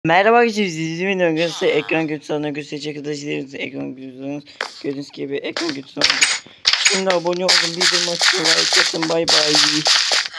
Merhaba arkadaşlar, sizin öncesi ekran kötü sana gösterecek arkadaşlar, ekran kötü gördüğünüz gibi ekran kötü. Şimdi abone olun, bildirim açın, like atın, bay bay.